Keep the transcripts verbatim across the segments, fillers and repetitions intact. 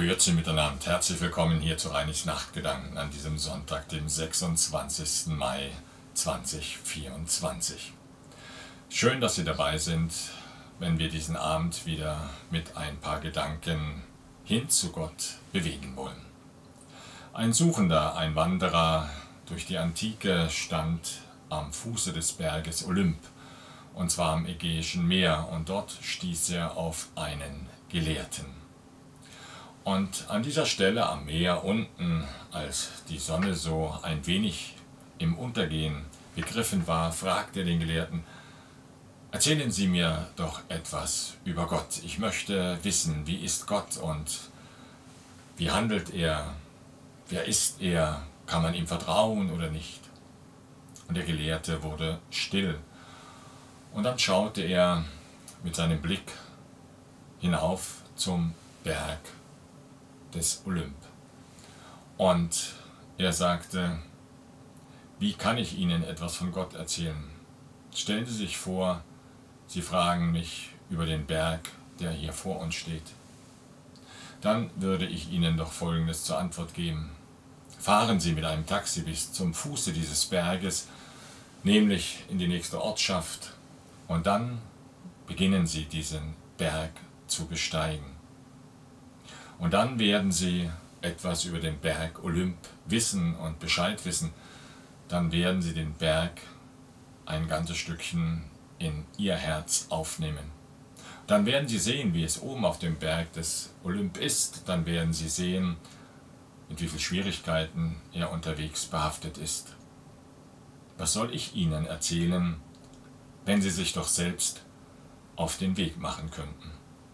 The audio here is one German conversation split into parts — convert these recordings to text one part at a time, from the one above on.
Grüezi miteinander, herzlich willkommen hier zu Reinigs Nachtgedanken an diesem Sonntag, dem sechsundzwanzigsten Mai zweitausendvierundzwanzig. Schön, dass Sie dabei sind, wenn wir diesen Abend wieder mit ein paar Gedanken hin zu Gott bewegen wollen. Ein Suchender, ein Wanderer durch die Antike stand am Fuße des Berges Olymp, und zwar am Ägäischen Meer, und dort stieß er auf einen Gelehrten. Und an dieser Stelle am Meer unten, als die Sonne so ein wenig im Untergehen begriffen war, fragte er den Gelehrten: Erzählen Sie mir doch etwas über Gott. Ich möchte wissen, wie ist Gott und wie handelt er? Wer ist er? Kann man ihm vertrauen oder nicht? Und der Gelehrte wurde still. Und dann schaute er mit seinem Blick hinauf zum Berg des Olymp. Und er sagte: Wie kann ich Ihnen etwas von Gott erzählen? Stellen Sie sich vor, Sie fragen mich über den Berg, der hier vor uns steht. Dann würde ich Ihnen doch Folgendes zur Antwort geben. Fahren Sie mit einem Taxi bis zum Fuße dieses Berges, nämlich in die nächste Ortschaft, und dann beginnen Sie diesen Berg zu besteigen. Und dann werden Sie etwas über den Berg Olymp wissen und Bescheid wissen. Dann werden Sie den Berg ein ganzes Stückchen in Ihr Herz aufnehmen. Dann werden Sie sehen, wie es oben auf dem Berg des Olymp ist. Dann werden Sie sehen, mit wie vielen Schwierigkeiten er unterwegs behaftet ist. Was soll ich Ihnen erzählen, wenn Sie sich doch selbst auf den Weg machen könnten?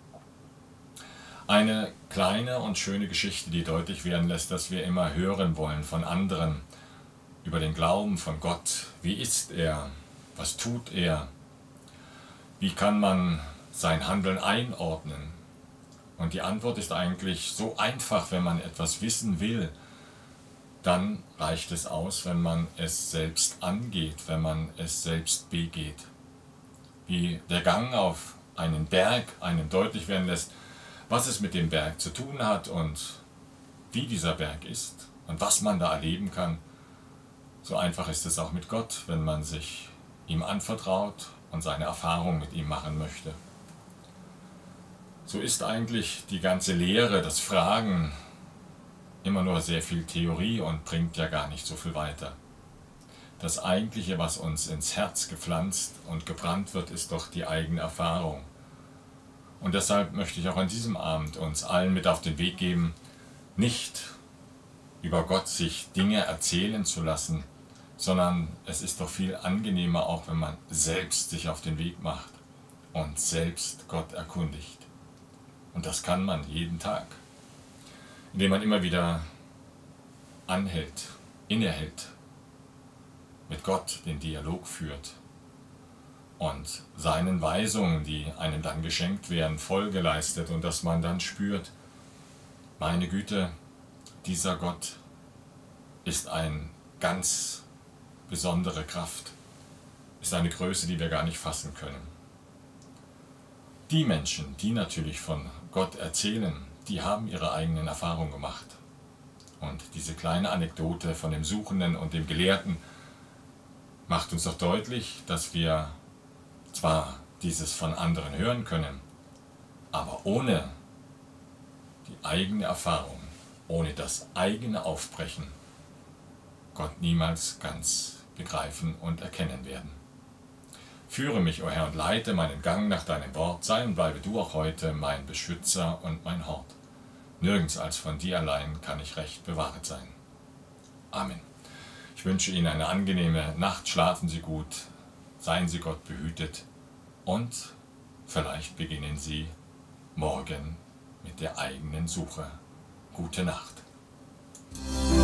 Eine kleine und schöne Geschichte, die deutlich werden lässt, dass wir immer hören wollen von anderen über den Glauben von Gott. Wie ist er? Was tut er? Wie kann man sein Handeln einordnen? Und die Antwort ist eigentlich so einfach: Wenn man etwas wissen will, dann reicht es aus, wenn man es selbst angeht, wenn man es selbst begeht. Wie der Gang auf einen Berg einem deutlich werden lässt, was es mit dem Berg zu tun hat und wie dieser Berg ist und was man da erleben kann. So einfach ist es auch mit Gott, wenn man sich ihm anvertraut und seine Erfahrung mit ihm machen möchte. So ist eigentlich die ganze Lehre, das Fragen, immer nur sehr viel Theorie und bringt ja gar nicht so viel weiter. Das Eigentliche, was uns ins Herz gepflanzt und gebrannt wird, ist doch die eigene Erfahrung. Und deshalb möchte ich auch an diesem Abend uns allen mit auf den Weg geben, nicht über Gott sich Dinge erzählen zu lassen, sondern es ist doch viel angenehmer, auch wenn man selbst sich auf den Weg macht und selbst Gott erkundigt. Und das kann man jeden Tag, indem man immer wieder anhält, innehält, mit Gott den Dialog führt und seinen Weisungen, die einem dann geschenkt werden, Folge leistet, und dass man dann spürt: Meine Güte, dieser Gott ist eine ganz besondere Kraft, ist eine Größe, die wir gar nicht fassen können. Die Menschen, die natürlich von Gott erzählen, die haben ihre eigenen Erfahrungen gemacht. Und diese kleine Anekdote von dem Suchenden und dem Gelehrten macht uns doch deutlich, dass wir zwar dieses von anderen hören können, aber ohne die eigene Erfahrung, ohne das eigene Aufbrechen, Gott niemals ganz begreifen und erkennen werden. Führe mich, o Herr, und leite meinen Gang nach deinem Wort. Sei und bleibe du auch heute mein Beschützer und mein Hort. Nirgends als von dir allein kann ich recht bewahret sein. Amen. Ich wünsche Ihnen eine angenehme Nacht. Schlafen Sie gut. Seien Sie Gott behütet, und vielleicht beginnen Sie morgen mit der eigenen Suche. Gute Nacht.